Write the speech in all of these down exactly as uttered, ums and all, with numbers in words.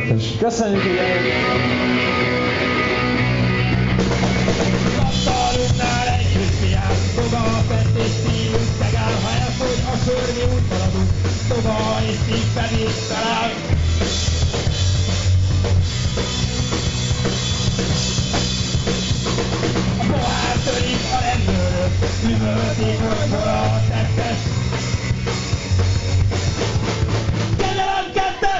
kettes. Köszönjük, hogy eljöttél! Kaptalunknál együtt fiát, toga a fett és szívünk szegál, ha elfogy a sör, mi úgy maradunk, toga és szív pedig talál. A pohár törik a rendőrök, üvölték, hogy hol a tettes. Kegyelem kettes!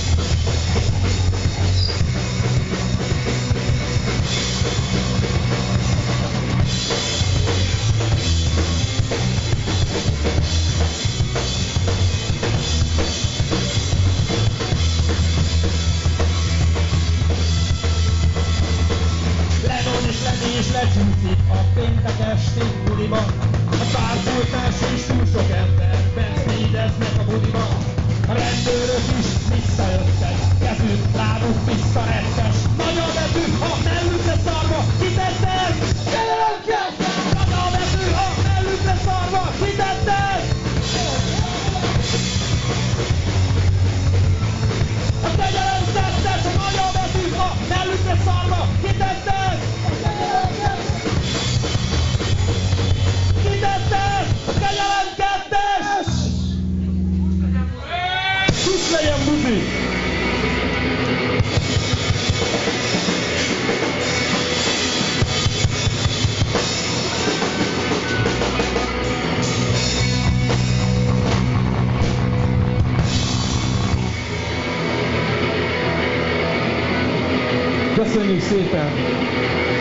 És lecsúszik a péntek esti buliba. A párpultás és túl sok ember benszídeznek a buliba. A rendőrök is visszajöttek, kezük, lábuk visszarettes. Nagy a betű, a mellükre szarva, kitetted! Kegyelem kettes! Nagy a betű, a mellükre szarva, kitetted! A kegyelem kettes, a nagy a betű, a mellükre szarva, kitetted! Kitetted! Kegyelem kettes! Kusz legyen buzi! Köszönjük szépen!